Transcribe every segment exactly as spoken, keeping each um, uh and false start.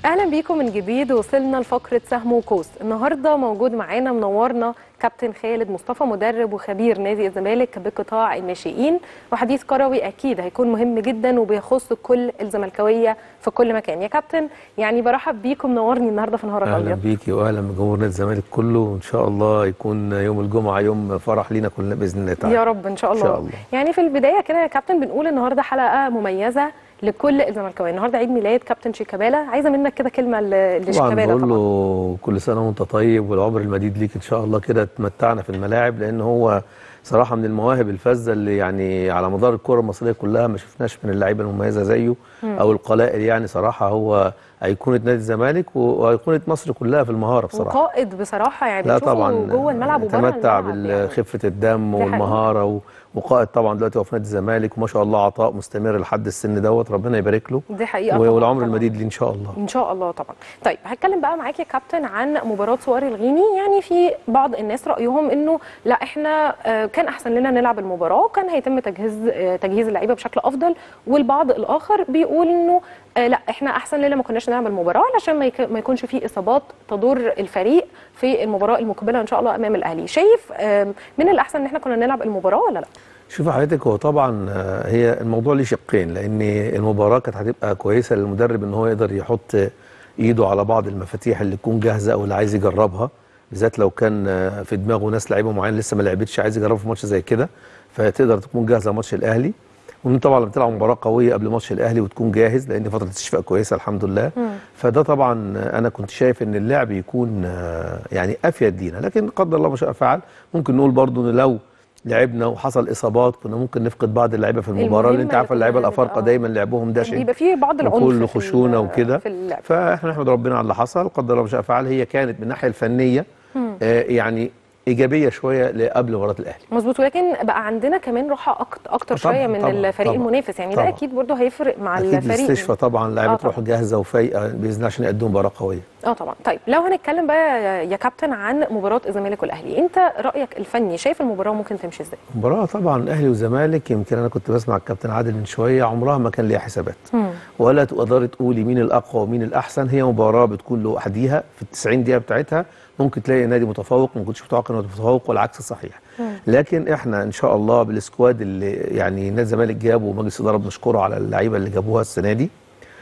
اهلا بيكم من جديد. وصلنا لفقره سهم وقوس. النهارده موجود معانا منورنا كابتن خالد مصطفى، مدرب وخبير نادي الزمالك بقطاع الناشئين، وحديث كروي اكيد هيكون مهم جدا وبيخص كل الزملكاويه في كل مكان. يا كابتن يعني برحب بيكم، منورني النهارده في نهارك ابيض. اهلا بيكي واهلا بجمهور نادي الزمالك كله، وان شاء الله يكون يوم الجمعه يوم فرح لينا كلنا باذن الله تعالى. يا رب ان شاء الله. ان شاء الله. يعني في البدايه كده يا كابتن بنقول النهارده حلقه مميزه لكل الزملكاويه، النهارده عيد ميلاد كابتن شيكابالا، عايزه منك كده كلمه لشيكابالا. طبعا بقول له كل سنه وانت طيب والعمر المديد ليك ان شاء الله، كده تمتعنا في الملاعب، لان هو صراحه من المواهب الفذه اللي يعني على مدار الكره المصريه كلها ما شفناش من اللعيبه المميزه زيه مم. او القلائل. يعني صراحه هو ايقونه نادي الزمالك وايقونه مصر كلها في المهاره بصراحه، وقائد بصراحه يعني. لا طبعا جوه الملعب وبره الملعب، تمتع بخفه يعني الدم والمهاره و... وقائد طبعا دلوقتي هو في نادي الزمالك، وما شاء الله عطاء مستمر لحد السن دوت، ربنا يبارك له. دي حقيقه والعمر المديد ليه ان شاء الله. ان شاء الله طبعا. طيب هتكلم بقى معاك يا كابتن عن مباراه سوار الغيني. يعني في بعض الناس رايهم انه لا احنا كان احسن لنا نلعب المباراه، وكان هيتم تجهيز تجهيز اللعيبه بشكل افضل، والبعض الاخر بيقول انه لا احنا احسن لنا ما كناش نلعب المباراه علشان ما يكونش في اصابات تضر الفريق في المباراه المقبله ان شاء الله امام الاهلي. شايف من الاحسن ان احنا كنا نلعب المباراه ولا لا؟ شوف حضرتك، هو طبعا هي الموضوع ليه شقين، لان المباراه كانت هتبقى كويسه للمدرب ان هو يقدر يحط ايده على بعض المفاتيح اللي تكون جاهزه او اللي عايز يجربها، بالذات لو كان في دماغه ناس لعيبه معينه لسه ما لعبتش عايز يجربها في ماتش زي كده، فتقدر تكون جاهزه ماتش الاهلي. وان طبعا لما تلعب مباراه قويه قبل ماتش الاهلي وتكون جاهز، لان فتره استشفاء كويسه الحمد لله. م. فده طبعا انا كنت شايف ان اللعب يكون يعني افيد لينا، لكن قدر الله ما شاء فعل. ممكن نقول برضو ان لو لعبنا وحصل اصابات كنا ممكن نفقد بعض اللعيبه في المباراه، لان انت عارفه اللعيبه الافارقه دايما لعبهم دشن، بيبقى فيه بعض العنف وكل خشونه وكده. في فاحنا نحمد ربنا على اللي حصل، قدر الله ما شاء فعل. هي كانت من الناحيه الفنيه آه يعني ايجابيه شويه قبل مباراه الاهلي. مظبوط، ولكن بقى عندنا كمان راحه اكتر, أكتر شويه من طبعًا الفريق طبعًا المنافس، يعني طبعًا ده اكيد برضه هيفرق مع أكيد الفريق. الاستشفاء طبعا اللعيبه تروح جاهزه وفايقه باذن الله عشان يقدموا مباراه قويه. اه طبعا. طيب لو هنتكلم بقى يا كابتن عن مباراه الزمالك والاهلي، انت رايك الفني شايف المباراه ممكن تمشي ازاي؟ المباراه طبعا الاهلي والزمالك، يمكن انا كنت بسمع الكابتن عادل من شويه، عمرها ما كان ليها حسابات مم. ولا تقدري تقولي مين الاقوى ومين الاحسن. هي مباراه بتكون لوحديها في التسعين دقيقه بتاعتها، ممكن تلاقي نادي متفوق ما كنتش متوقع انه متفوق والعكس صحيح. مم. لكن احنا ان شاء الله بالسكواد اللي يعني نادي الزمالك جابه ومجلس الاداره بنشكره على اللعيبه اللي جابوها السنه دي،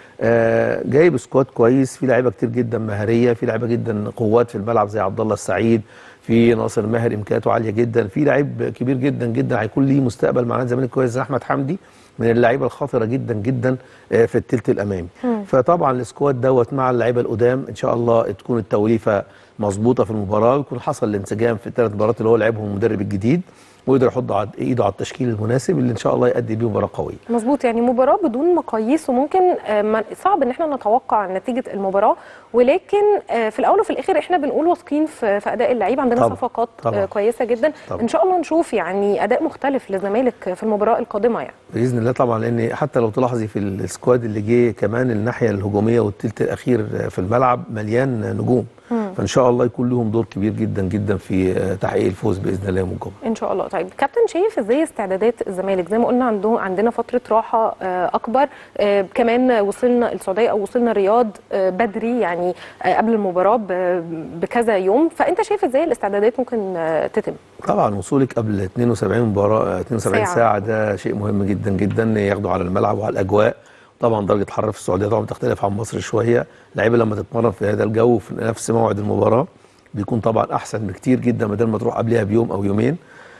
آه جايب سكواد كويس، في لعيبه كتير جدا مهاريه، في لعيبه جدا قوات في الملعب زي عبد الله السعيد، في ناصر ماهر امكانياته عاليه جدا، في لعيب كبير جدا جدا هيكون ليه مستقبل مع نادي الزمالك كويس زي احمد حمدي، من اللعيبه الخطره جدا جدا آه في الثلث الامامي. مم. فطبعا السكواد دوت مع اللعيبه القدام ان شاء الله تكون التوليفه مظبوطه في المباراه، ويكون حصل الانسجام في الثلاث مباريات اللي هو لعبهم المدرب الجديد، ويقدر يحط ايده على التشكيل المناسب اللي ان شاء الله يؤدي بيه مباراه قويه. مظبوط، يعني مباراه بدون مقاييس، وممكن صعب ان احنا نتوقع نتيجه المباراه، ولكن في الاول وفي الاخر احنا بنقول واثقين في اداء اللعيبه، عندنا طبعًا. صفقات طبعًا. كويسه جدا طبعًا. ان شاء الله نشوف يعني اداء مختلف للزمالك في المباراه القادمه يعني باذن الله طبعا، لان حتى لو تلاحظي في السكواد اللي جه كمان الناحيه الهجوميه والثلث الاخير في الملعب مليان نجوم، مم. فان شاء الله يكون لهم دور كبير جدا جدا في تحقيق الفوز باذن الله يوم الجمعه ان شاء الله. طيب كابتن شايف ازاي استعدادات الزمالك؟ زي ما قلنا عندهم عندنا فتره راحه اكبر، كمان وصلنا السعوديه او وصلنا الرياض بدري يعني قبل المباراه بكذا يوم، فانت شايف ازاي الاستعدادات ممكن تتم؟ طبعا وصولك قبل اثنين وسبعين مباراه اثنين وسبعين ساعه, ساعة ده شيء مهم جدا جدا، ياخدوا على الملعب وعلى الاجواء. طبعا درجه الحراره في السعوديه طبعا بتختلف عن مصر شويه، اللعيبه لما تتمرن في هذا الجو في نفس موعد المباراه بيكون طبعا احسن بكتير جدا بدل ما تروح قبلها بيوم او يومين.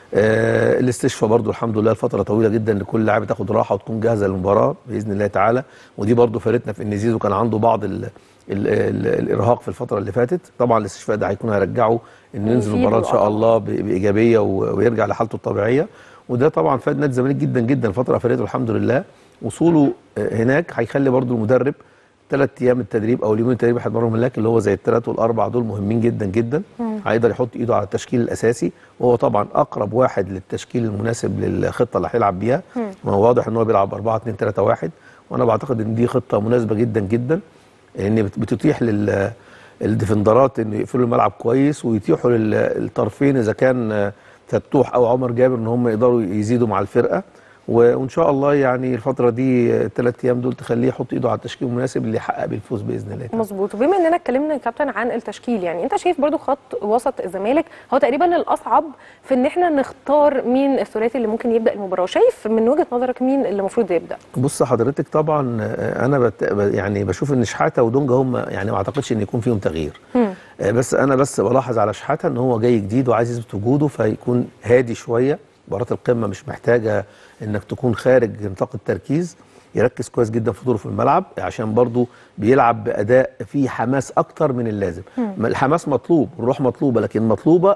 آه الاستشفاء برضو الحمد لله الفتره طويله جدا لكل لاعب تاخد راحه وتكون جاهزه للمباراه باذن الله تعالى، ودي برضو فارتنا في ان زيزو كان عنده بعض ال ال ال الارهاق في الفتره اللي فاتت. طبعا الاستشفاء ده هيكون هيرجعه انه ينزل المباراه ان شاء الله بايجابيه ويرجع لحالته الطبيعيه، وده طبعا فاد نادي الزمالك جدا جدا الفتره اللي فاتت والحمد لله. وصوله هناك هيخلي برضو المدرب ثلاث ايام التدريب او اليومين التدريب هيتمرنوا هناك اللي هو زي الثلاث والاربع دول مهمين جدا جدا. هيقدر يحط ايده على التشكيل الاساسي، وهو طبعا اقرب واحد للتشكيل المناسب للخطه اللي هيلعب بيها، وهو واضح ان هو بيلعب أربعة اثنين ثلاثة واحد، وانا بعتقد ان دي خطه مناسبه جدا جدا، ان بتتيح لل الديفندرات انه يقفلوا الملعب كويس، ويتيحوا للطرفين اذا كان فتوح او عمر جابر ان هم يقدروا يزيدوا مع الفرقه، وان شاء الله يعني الفتره دي الثلاث ايام دول تخليه يحط ايده على التشكيل المناسب اللي يحقق بالفوز باذن الله. مظبوط. وبما اننا اتكلمنا يا كابتن عن التشكيل، يعني انت شايف برضو خط وسط الزمالك هو تقريبا الاصعب في ان احنا نختار مين الثلاثي اللي ممكن يبدا المباراه، شايف من وجهه نظرك مين اللي المفروض يبدا؟ بص حضرتك، طبعا انا بت... يعني بشوف ان شحاته ودونجا هم يعني ما اعتقدش ان يكون فيهم تغيير. مم. بس انا بس بلاحظ على شحاته ان هو جاي جديد وعايز يثبت وجوده، فيكون هادي شويه. مباراه القمه مش محتاجه انك تكون خارج نطاق التركيز، يركز كويس جدا في دوره في الملعب عشان برضو بيلعب باداء فيه حماس اكتر من اللازم. مم. الحماس مطلوب والروح مطلوبه، لكن مطلوبه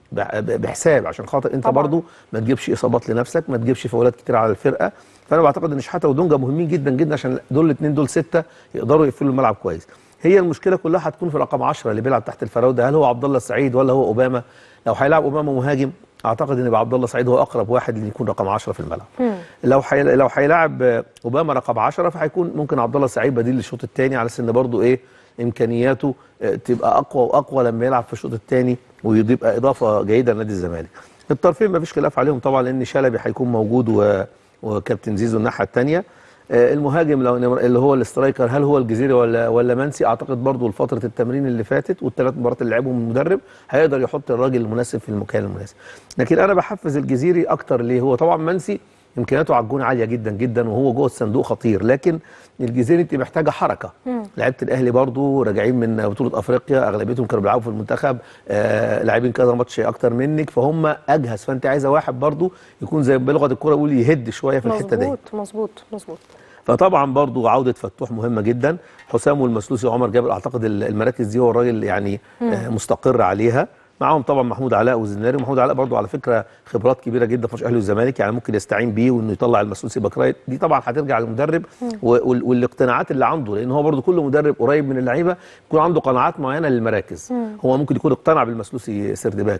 بحساب عشان خاطر انت طبعا برضو ما تجيبش اصابات لنفسك، ما تجيبش فاولات كتير على الفرقه. فانا بعتقد ان شحاته ودونجا مهمين جدا جدا عشان دول الاثنين دول سته يقدروا يقفلوا الملعب كويس. هي المشكله كلها هتكون في رقم عشرة اللي بيلعب تحت الفراوده، هل هو عبد الله السعيد ولا هو اوباما؟ لو هيلعب اوباما مهاجم اعتقد ان يبقى عبد الله السعيد هو اقرب واحد اللي يكون رقم عشرة في الملعب. مم. لو حي... لو هيلاعب اوباما رقم عشرة فهيكون ممكن عبد الله السعيد بديل للشوط الثاني، على ان برضو ايه امكانياته تبقى اقوى واقوى لما يلعب في الشوط الثاني ويبقى اضافه جيده لنادي الزمالك. الطرفين ما فيش خلاف عليهم طبعا، لان شلبي هيكون موجود و... وكابتن زيزو الناحيه الثانيه. المهاجم لو اللي هو الاسترايكر هل هو الجزيري ولا ولا منسي؟ اعتقد برضو لفتره التمرين اللي فاتت والثلاث مباريات اللي لعبهم المدرب هيقدر يحط الراجل المناسب في المكان المناسب. لكن انا بحفز الجزيري اكتر ليه؟ هو طبعا منسي امكانياته على الجون عاليه جدا جدا وهو جوه الصندوق خطير، لكن الجزيري انت محتاجه حركه. لعيبه الاهلي برضو راجعين من بطوله افريقيا، اغلبيتهم كانوا بيلعبوا في المنتخب، آه لاعبين كذا ماتش اكتر منك، فهم اجهز. فانت عايزه واحد برضو يكون زي بلغه الكوره يقول يهد شويه في الحته دي. مظبوط مظبوط مظبوط. فطبعا برضو عوده فتوح مهمه جدا، حسام والمسلوسي وعمر جابر، اعتقد المراكز دي هو الراجل يعني آه مستقر عليها. معاهم طبعا محمود علاء والزناري، ومحمود علاء برضو على فكره خبرات كبيره جدا في الاهلي والزمالك، يعني ممكن يستعين بيه وانه يطلع المسلوسي باك رايت. دي طبعا هترجع للمدرب والاقتناعات اللي عنده، لان هو برضو كل مدرب قريب من اللعيبه يكون عنده قناعات معينه للمراكز. مم. هو ممكن يكون اقتنع بالمسلوسي سيرد باك،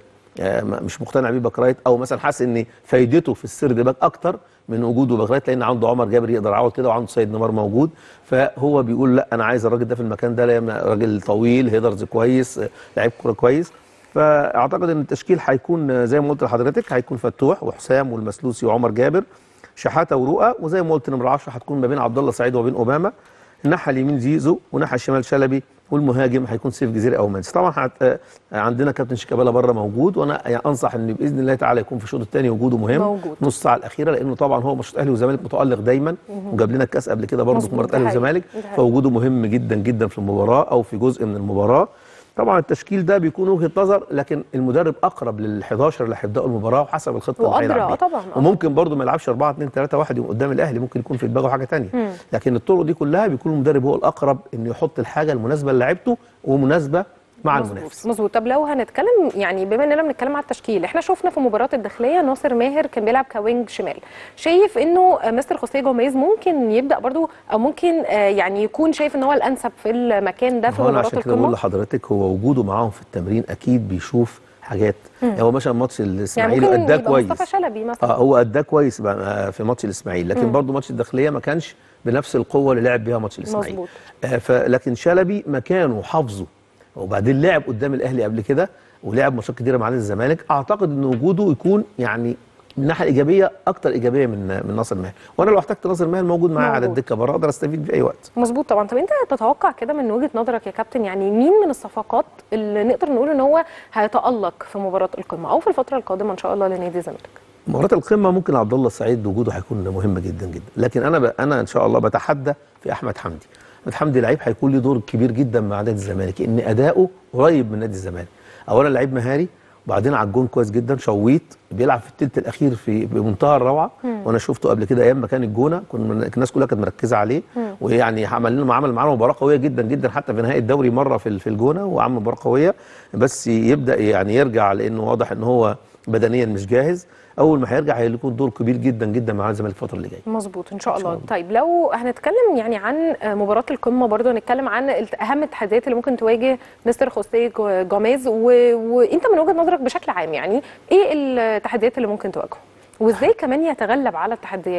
مش مقتنع بيه باك رايت، او مثلا حاسس ان فايدته في السيرد باك اكتر من وجوده باك رايت، لان عنده عمر جابر يقدر يعوض كده وعنده سيد نمار موجود. فهو بيقول لا انا عايز الراجل ده في المكان ده، راجل طويل هيدرز كويس لعيب كوره كويس. فاعتقد ان التشكيل هيكون زي ما قلت لحضرتك، هيكون فتوح وحسام والمسلوسي وعمر جابر، شحاته ورؤى، وزي ما قلت نمره عشرة هتكون ما بين عبد الله سعيد وبين اوباما، الناحيه اليمين زيزو والناحيه الشمال شلبي، والمهاجم هيكون سيف جزيري او منسي. طبعا حت... عندنا كابتن شيكابالا بره موجود، وانا يعني انصح ان باذن الله تعالى يكون في الشوط الثاني وجوده مهم موجود. نص ساعه الاخيره، لانه طبعا هو ماتش الاهلي والزمالك متالق دايما، وجاب لنا الكاس قبل كده برضه في مباراه الاهلي والزمالك، فوجوده مهم جدا جدا في المباراه او في جزء من المباراه. طبعا التشكيل ده بيكون وجهه نظر، لكن المدرب اقرب لل11 اللي هيبداوا المباراه وحسب الخطه اللي هيلعب بيها. طبعا وممكن برضه ما يلعبش أربعة اتنين تلاتة واحد يوم قدام الاهلي، ممكن يكون في دماغه حاجه ثانيه. لكن الطرق دي كلها بيكون المدرب هو الاقرب انه يحط الحاجه المناسبه للاعيبته ومناسبه مع مزبوط. المنافس. مظبوط. طب لو هنتكلم يعني بما اننا بنتكلم على التشكيل، احنا شفنا في مباراه الداخليه ناصر ماهر كان بيلعب كوينج شمال، شايف انه مستر خوسيه جوميز ممكن يبدا برضو، او ممكن يعني يكون شايف ان هو الانسب في المكان ده في مباراه القمه؟ عشان كده بقول لحضرتك هو وجوده معاهم في التمرين اكيد بيشوف حاجات. يعني هو مثلا ماتش الاسماعيلي يعني اداه كويس، مصطفى شلبي مثلا اه هو اداه كويس في ماتش الاسماعيلي، لكن برضو ماتش الداخليه ما كانش بنفس القوه اللي لعب بيها ماتش الاسماعيلي. مظبوط. آه فلكن شلبي مكانه حافظه، وبعدين لعب قدام الاهلي قبل كده ولعب ماتشات كتيره مع نادي الزمالك، اعتقد ان وجوده يكون يعني من الناحيه الايجابيه اكتر ايجابيه من من ناصر ماهر، وانا لو احتجت ناصر ماهر موجود معايا على الدكه بره اقدر استفيد في اي وقت. مظبوط طبعا. طب انت تتوقع كده من وجهه نظرك يا كابتن، يعني مين من الصفقات اللي نقدر نقول ان هو هيتالق في مباراه القمه او في الفتره القادمه ان شاء الله لنادي الزمالك؟ مباراه القمه ممكن عبد الله السعيد وجوده هيكون مهم جدا جدا، لكن انا ب... انا ان شاء الله بتحدى في احمد حمدي. احمد حمدي لعيب هيكون له دور كبير جدا مع نادي الزمالك، ان اداؤه قريب من نادي الزمالك. اولا لعيب مهاري، وبعدين على الجون كويس جدا، شويط بيلعب في الثلث الاخير في بمنتهى الروعه. مم. وانا شفته قبل كده ايام ما كان الجونه، كنا الناس كلها كانت مركزه عليه. مم. ويعني عمل لنا عمل معانا مباراه قويه جدا جدا، حتى في نهائي الدوري مره في في الجونه وعمل مباراه قويه، بس يبدا يعني يرجع لانه واضح ان هو بدنيا مش جاهز. اول ما هيرجع هيكون دور كبير جدا جدا مع الزمالك الفتره اللي جايه. مظبوط ان شاء الله. إن شاء الله. طيب لو هنتكلم يعني عن مباراه القمه برضه، هنتكلم عن اهم التحديات اللي ممكن تواجه مستر خوسيه جوميز، و... وانت من وجهه نظرك بشكل عام يعني ايه التحديات اللي ممكن تواجهه، وازاي كمان يتغلب على التحديات دي؟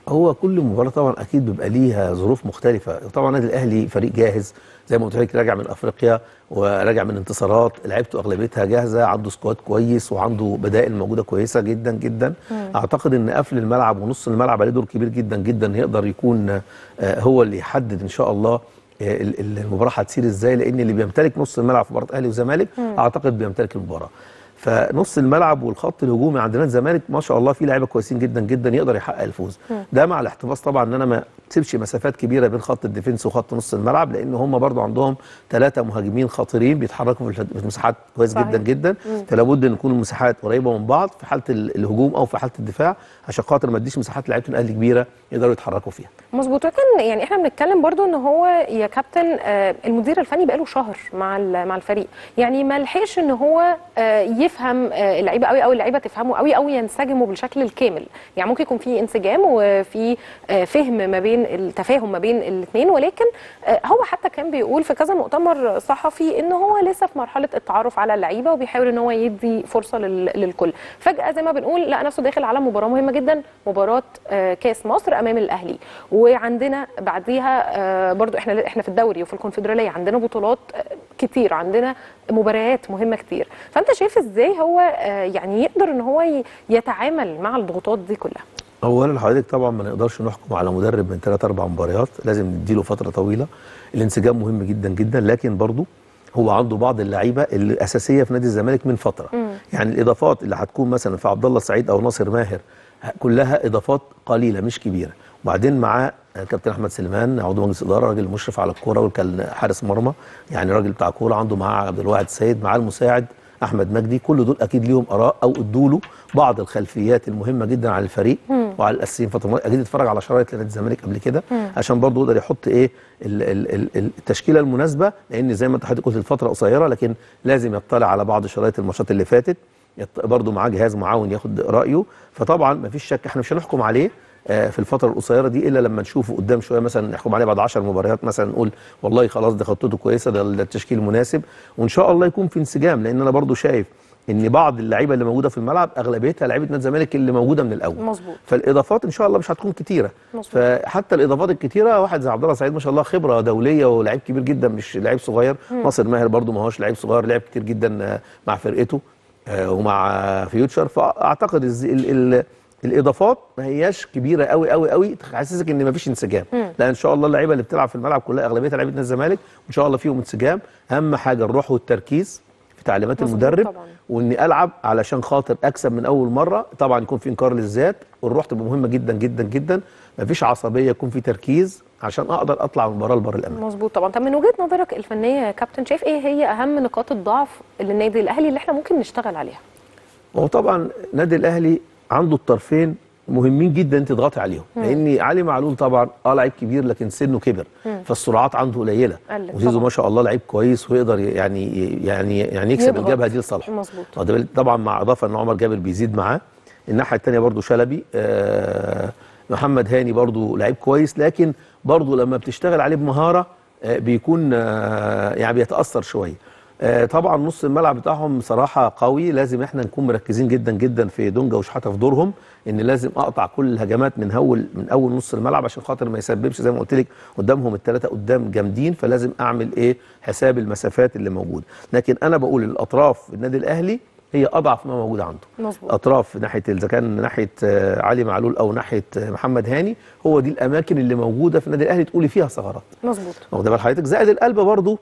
هو كل مباراه طبعا اكيد بيبقى ليها ظروف مختلفه. طبعا النادي الاهلي فريق جاهز زي ما قلت لك، راجع من افريقيا وراجع من انتصارات، لعيبته اغلبيتها جاهزه، عنده سكواد كويس وعنده بدائل موجوده كويسه جدا جدا. مم. اعتقد ان قفل الملعب ونص الملعب عليه دور كبير جدا جدا، يقدر يكون هو اللي يحدد ان شاء الله المباراه هتسير ازاي، لان اللي بيمتلك نص الملعب في مباراه اهلي وزمالك اعتقد بيمتلك المباراه. فنص الملعب والخط الهجومي عندنا الزمالك ما شاء الله فيه لعيبه كويسين جدا جدا يقدر يحقق الفوز. م. ده مع الاحتفاظ طبعا ان انا ما تسيبش مسافات كبيره بين خط الديفنس وخط نص الملعب، لان هم برضو عندهم ثلاثه مهاجمين خطيرين بيتحركوا في المساحات كويس صحيح. جدا جدا. فلا بد ان تكون المساحات قريبه من بعض في حاله الهجوم او في حاله الدفاع، عشان خاطر ما تديش مساحات لعيبه الاهلي كبيره يقدروا يتحركوا فيها. مظبوط. ولكن يعني احنا بنتكلم برضو ان هو يا كابتن آه المدير الفني بقاله شهر مع مع الفريق، يعني ما لحقش ان هو آه يفهم آه اللعيبه قوي، او اللعيبه تفهمه قوي، او ينسجموا بالشكل الكامل. يعني ممكن يكون في انسجام وفي آه فهم ما بين التفاهم ما بين الاثنين، ولكن آه هو حتى كان بيقول في كذا مؤتمر صحفي ان هو لسه في مرحله التعرف على اللعيبه، وبيحاول ان هو يدي فرصه للكل. فجاه زي ما بنقول لقى نفسه داخل على مباراه مهمه جدا، مباراه آه كاس مصر امام الاهلي، وعندنا بعديها آه برضو احنا احنا في الدوري وفي الكونفدراليه عندنا بطولات آه كتير، عندنا مباريات مهمه كتير. فانت شايف ازاي هو آه يعني يقدر ان هو يتعامل مع الضغوطات دي كلها؟ اولا حضرتك طبعا ما نقدرش نحكم على مدرب من ثلاث اربع مباريات، لازم نديله فتره طويله. الانسجام مهم جدا جدا، لكن برضو هو عنده بعض اللعيبه الاساسيه في نادي الزمالك من فتره. مم. يعني الاضافات اللي هتكون مثلا في عبد الله السعيد او ناصر ماهر كلها اضافات قليله مش كبيره، وبعدين معاه كابتن احمد سليمان عضو مجلس اداره، راجل مشرف على الكوره وكان حارس مرمى، يعني راجل بتاع كوره، عنده معاه عبد الواحد السيد، معاه المساعد احمد مجدي. كل دول اكيد ليهم اراء او ادوا له بعض الخلفيات المهمه جدا عن الفريق مم. وعلى الاساسيين. فتره اكيد اتفرج على شرايط لنادي الزمالك قبل كده عشان برضه يقدر يحط ايه ال ال ال التشكيله المناسبه، لان زي ما انت حضرتك قلت الفتره قصيره، لكن لازم يطلع على بعض شرايط الماتشات اللي فاتت، برضه معاه جهاز معاون ياخد رايه. فطبعا ما فيش شك احنا مش هنحكم عليه في الفتره القصيره دي الا لما نشوفه قدام شويه، مثلا نحكم عليه بعد عشر مباريات مثلا، نقول والله خلاص ده خطته كويسه، ده التشكيل المناسب، وان شاء الله يكون في انسجام. لان انا برضو شايف ان بعض اللعيبه اللي موجوده في الملعب اغلبيتها لعيبه نادي الزمالك اللي موجوده من الاول. مظبوط. فالاضافات ان شاء الله مش هتكون كتيره. مظبوط. فحتى الاضافات الكتيره، واحد زي عبد الله سعيد ما شاء الله خبره دوليه ولاعيب كبير جدا مش لعيب صغير. مم. ناصر ماهر برضو ما هوش لعيب صغير، لعب كتير جدا مع فرقته ومع فيوتشر. فاعتقد ال ال الاضافات ما هياش كبيره قوي قوي قوي تحسسك ان ما فيش انسجام. مم. لا ان شاء الله اللعيبه اللي بتلعب في الملعب كلها اغلبيتها لعيبه نادي الزمالك، وان شاء الله فيهم انسجام. اهم حاجه الروح والتركيز في تعليمات المدرب طبعا. واني العب علشان خاطر اكسب من اول مره. طبعا يكون في انكار للذات، والروح تبقى مهمه جدا جدا جدا، ما فيش عصبيه، يكون في تركيز عشان اقدر اطلع من المباراه لبر الامان. مظبوط طبعا. طب من وجهه نظرك الفنيه يا كابتن، شايف ايه هي اهم نقاط الضعف للنادي الاهلي اللي احنا ممكن نشتغل عليها؟ هو طبعا النادي الاهلي عنده الطرفين مهمين جدا انت تضغطي عليهم. مم. لان علي معلول طبعا اه لعيب كبير لكن سنه كبر. مم. فالسرعات عنده قليله، وزيزو ما شاء الله لعيب كويس ويقدر يعني يعني يعني يكسب يضغط. الجبهه دي لصالحه. مظبوط. طبعا مع اضافه ان عمر جابر بيزيد معاه. الناحيه الثانيه برضو شلبي، آه محمد هاني برضو لعيب كويس، لكن برضو لما بتشتغل عليه بمهاره آه بيكون آه يعني بيتاثر شويه. آه طبعا نص الملعب بتاعهم صراحه قوي، لازم احنا نكون مركزين جدا جدا في دونجا وشحاته في دورهم، ان لازم اقطع كل الهجمات من اول من اول نص الملعب عشان خاطر ما يسببش زي ما قلت لك قدامهم الثلاثه قدام جامدين. فلازم اعمل ايه حساب المسافات اللي موجوده. لكن انا بقول الاطراف النادي الاهلي هي اضعف ما موجود عنده. مظبوط. اطراف ناحيه اذا كان ناحيه علي معلول او ناحيه محمد هاني، هو دي الاماكن اللي موجوده في النادي الاهلي تقولي فيها ثغرات. مظبوط. واخده بال حضرتك؟ زائد القلب برضو.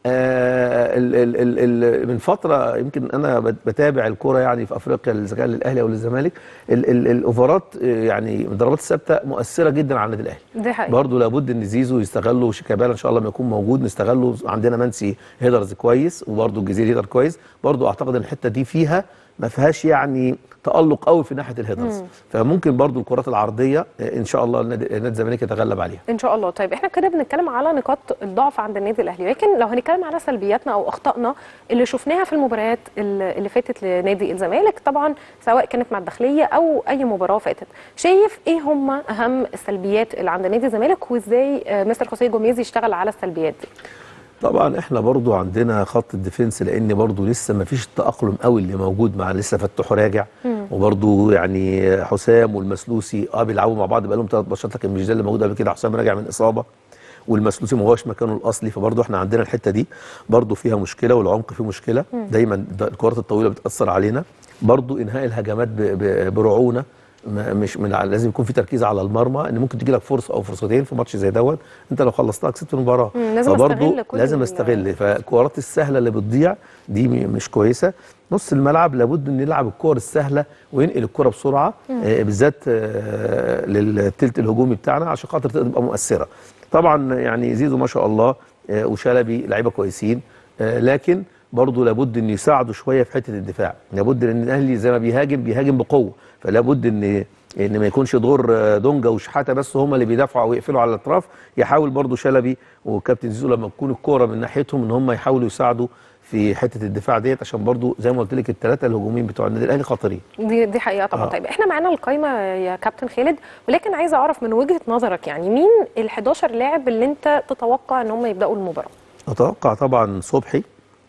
آه ال ال ال ال من فتره يمكن انا بتابع الكوره يعني في افريقيا اذا كان للاهلي او للزمالك، الاوفرات يعني الضربات الثابته مؤثره جدا على النادي الاهلي. دي حقيقة. برضه لابد ان زيزو يستغله وشيكابالا ان شاء الله ما يكون موجود نستغله. عندنا منسي هيدرز كويس وبرضه الجزيري هيدر كويس، برضه اعتقد ان الحته دي فيها ما فيهاش يعني تألق قوي في ناحيه الهيدرز، فممكن برضو الكرات العرضيه ان شاء الله نادي الزمالك يتغلب عليها ان شاء الله. طيب احنا كده بنتكلم على نقاط الضعف عند النادي الاهلي، لكن لو هنتكلم على سلبياتنا او اخطائنا اللي شفناها في المباريات اللي فاتت لنادي الزمالك، طبعا سواء كانت مع الداخليه او اي مباراه فاتت، شايف ايه هم اهم السلبيات اللي عند نادي الزمالك وازاي مستر خوسيه جوميز يشتغل على السلبيات دي؟ طبعا احنا برضو عندنا خط الديفنس، لان برضو لسه ما فيش التأقلم قوي اللي موجود مع لسه فتوح راجع. وبرده يعني حسام والمسلوسي اه بيلعبوا مع بعض بقى لهم ثلاث ماتشات، لكن مش ده اللي موجود قبل كده. حسام راجع من اصابه والمسلوسي ما هوش مكانه الاصلي، فبرضه احنا عندنا الحته دي برضه فيها مشكله، والعمق فيه مشكله. دايما الكرات الطويله بتاثر علينا، برضه انهاء الهجمات برعونه، مش من لازم يكون في تركيز على المرمى، ان ممكن تجي لك فرصه او فرصتين في ماتش زي دوت انت لو خلصتها كسبت المباراه. لازم فبرضه لازم استغل، فالكرات السهله اللي بتضيع دي مش كويسه. نص الملعب لابد ان يلعب الكور السهله وينقل الكره بسرعه، آه بالذات آه للثلث الهجومي بتاعنا عشان خاطر تبقى مؤثره. طبعا يعني زيزو ما شاء الله آه وشلبي لعيبه كويسين، آه لكن برضه لابد ان يساعدوا شويه في حته الدفاع. لابد ان الاهلي زي ما بيهاجم بيهاجم بقوه، فلابد ان ان ما يكونش دور دونجا وشحاته بس هم اللي بيدافعوا او يقفلوا على الاطراف. يحاول برضه شلبي وكابتن زيزو لما تكون الكوره من ناحيتهم ان هم يحاولوا يساعدوا في حته الدفاع ديت، عشان برضو زي ما قلت لك الثلاثه الهجوميين بتوع النادي الاهلي خطيرين. دي دي حقيقه طبعا. آه. طيب احنا معانا القايمه يا كابتن خالد، ولكن عايزه اعرف من وجهه نظرك يعني مين ال حداشر لاعب اللي انت تتوقع ان هم يبداوا المباراه؟ اتوقع طبعا صبحي،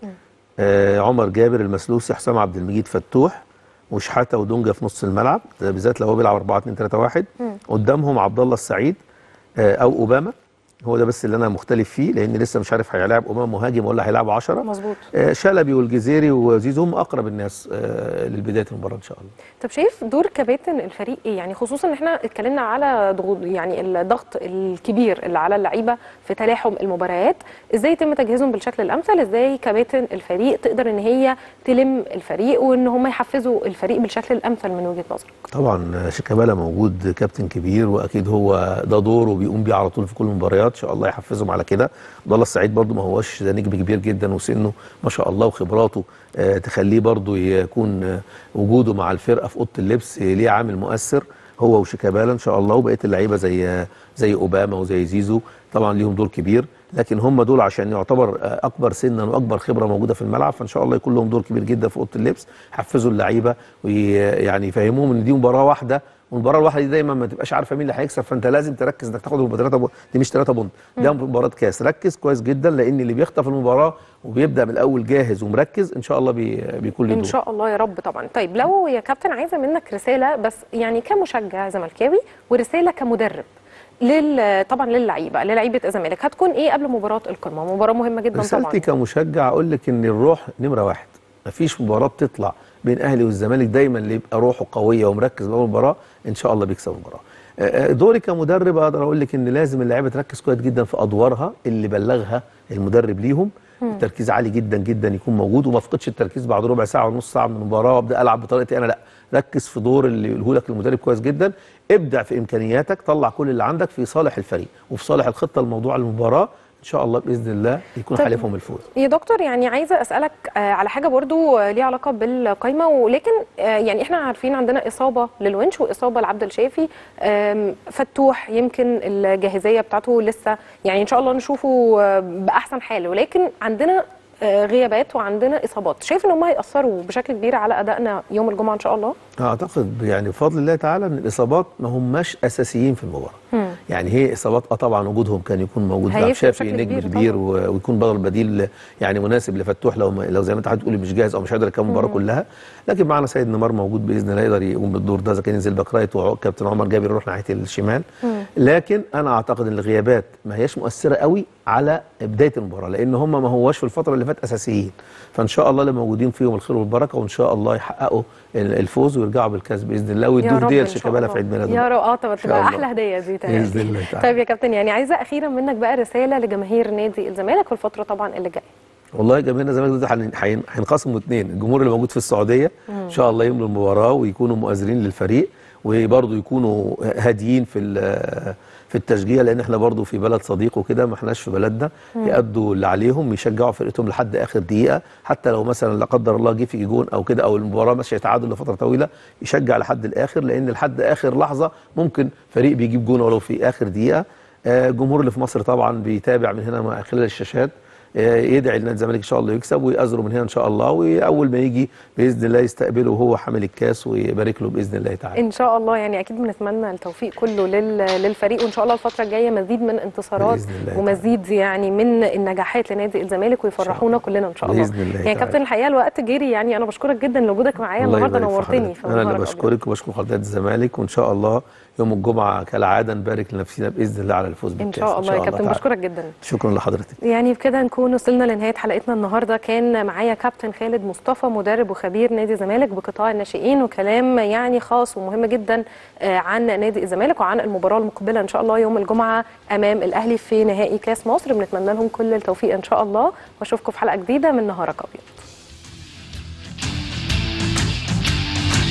آه عمر جابر، المسلوسي، حسام عبد المجيد، فتوح، وشحاته ودونجا في نص الملعب، بالذات لو هو بيلعب أربعة اتنين تلاتة واحد. قدامهم عبد الله السعيد آه او اوباما، هو ده بس اللي انا مختلف فيه، لان لسه مش عارف هيلاعب امام مهاجم ولا هيلاعب عشرة. مظبوط. آه شلبي والجزيري وزيزو هم اقرب الناس آه للبدايه المباراه ان شاء الله. طب شايف دور كباتن الفريق ايه؟ يعني خصوصا ان احنا اتكلمنا على ضغوط، يعني الضغط الكبير اللي على اللعيبه في تلاحم المباريات، ازاي يتم تجهيزهم بالشكل الامثل؟ ازاي كباتن الفريق تقدر ان هي تلم الفريق وان هم يحفزوا الفريق بالشكل الامثل من وجهه نظرك؟ طبعا شيكابالا موجود كابتن كبير، واكيد هو ده دوره وبيقوم بيه على طول في كل المباريات، ان شاء الله يحفزهم على كده. عبد الله السعيد برده ما هوش ده نجم كبير جدا، وسنه ما شاء الله وخبراته آه تخليه برده يكون آه وجوده مع الفرقه في اوضه اللبس آه ليه عامل مؤثر، هو وشيكابالا ان شاء الله. وبقيه اللعيبه زي آه زي اوباما وزي زيزو طبعا ليهم دور كبير، لكن هم دول عشان يعتبر آه اكبر سنا واكبر خبره موجوده في الملعب، فان شاء الله يكون لهم دور كبير جدا في اوضه اللبس، يحفزوا اللعيبه ويعني يفهموهم ان دي مباراه واحده، والمباراه الواحده دي دايما ما تبقاش عارفه مين اللي هيكسب، فانت لازم تركز انك تاخد ثلاثه بونت. دي مش ثلاثه بونت، ده مباراه كاس، ركز كويس جدا، لان اللي بيخطف المباراه وبيبدا من الاول جاهز ومركز ان شاء الله بي بيكون له دور. ان شاء الله يا رب طبعا. طيب لو يا كابتن عايزه منك رساله بس يعني كمشجع زملكاوي، ورساله كمدرب لل طبعا للعيبه للعيبه الزمالك، هتكون ايه قبل مباراه القمه؟ مباراه مهمه جدا طبعا. رسالتي كمشجع اقول لك ان الروح نمره واحد، مفيش مباراه بتطلع بين اهلي والزمالك دايما اللي يبقى روحه قويه ومركز باول مباراه ان شاء الله بيكسب المباراه. دوري كمدرب اقدر اقول لك ان لازم اللعيبه تركز كويس جدا في ادوارها اللي بلغها المدرب ليهم، التركيز عالي جدا جدا يكون موجود، وما افقدش التركيز بعد ربع ساعه ونص ساعه من المباراه وابدا العب بطريقتي انا، لا، ركز في دور اللي يقوله لك المدرب كويس جدا، ابدع في امكانياتك، طلع كل اللي عندك في صالح الفريق وفي صالح الخطه الموضوع المباراه، ان شاء الله باذن الله يكون حليفهم الفوز. يا دكتور يعني عايزه اسالك على حاجه برضو ليها علاقه بالقايمه، ولكن يعني احنا عارفين عندنا اصابه للونش واصابه لعبد الشافي، فتوح يمكن الجاهزيه بتاعته لسه يعني ان شاء الله نشوفه باحسن حال، ولكن عندنا غيابات وعندنا اصابات، شايف ان هم هيأثروا بشكل كبير على ادائنا يوم الجمعه ان شاء الله؟ اعتقد يعني بفضل الله تعالى ان الاصابات ما هماش اساسيين في المباراه. مم. يعني هي اصابات اه طبعا وجودهم كان يكون موجود، عبد الشافي نجم كبير ويكون بدل بديل يعني مناسب لفتوح لو لو زي ما انت هتقولي مش جاهز او مش قادر يكمل المباراه كلها، لكن معنا سيد نيمار موجود باذن الله يقدر يقوم بالدور ده، اذا كان ينزل باك رايت وكابتن عمر جابر يروح ناحيه الشمال. مم. لكن انا اعتقد ان الغيابات ما هياش مؤثره قوي على بدايه المباراه، لان هم ما هواش في الفتره اللي فاتت اساسيين، فان شاء الله اللي موجودين فيهم الخير والبركه، وان شاء الله يحققوا الفوز ويرجعوا بالكاس باذن الله، ويدوا هديه لشيكابالا في عيد ميلاده يا رب. اه طبعا تبقى احلى هديه دي باذن الله تعالى. طيب يا كابتن يعني عايزه اخيرا منك بقى رساله لجماهير نادي الزمالك في الفتره طبعا اللي جايه. والله جماهير الزمالك دول هينقسموا اثنين، الجمهور اللي موجود في السعوديه مم. ان شاء الله يملوا المباراه ويكونوا مؤازرين للفريق، وبرضه يكونوا هاديين في في التشجيع، لان احنا برضه في بلد صديق وكده، ما احناش في بلدنا، يأدوا اللي عليهم، يشجعوا فرقتهم لحد اخر دقيقه، حتى لو مثلا لا قدر الله جه في جون او كده او المباراه ماشيه تعادل لفتره طويله، يشجع لحد الاخر، لان لحد اخر لحظه ممكن فريق بيجيب جون ولو في اخر دقيقه. الجمهور اللي في مصر طبعا بيتابع من هنا خلال الشاشات، يدعي لنادي الزمالك ان شاء الله يكسب ويأزره من هنا ان شاء الله، واول ما يجي باذن الله يستقبله وهو حامل الكاس ويبارك له باذن الله تعالى ان شاء الله. يعني اكيد بنتمنى التوفيق كله للفريق، وان شاء الله الفتره الجايه مزيد من انتصارات ومزيد يعني من النجاحات لنادي الزمالك ويفرحونا كلنا ان شاء الله باذن الله. يعني كابتن الحقيقه الوقت جري، يعني انا بشكرك جدا لوجودك معايا النهارده، نورتني. انا اللي بشكرك وبشكر حضرتك الزمالك، وان شاء الله يوم الجمعه كالعاده نبارك لنفسنا باذن الله على الفوز بالكاس ان شاء الله. يا كابتن بشكرك جدا. شكرا لحضرتك. يعني بكده نكون وصلنا لنهايه حلقتنا النهارده. كان معايا كابتن خالد مصطفى مدرب وخبير نادي الزمالك بقطاع الناشئين، وكلام يعني خاص ومهم جدا عن نادي الزمالك وعن المباراه المقبله ان شاء الله يوم الجمعه امام الاهلي في نهائي كاس مصر. بنتمنى لهم كل التوفيق ان شاء الله، واشوفكم في حلقه جديده من نهارك ابيض.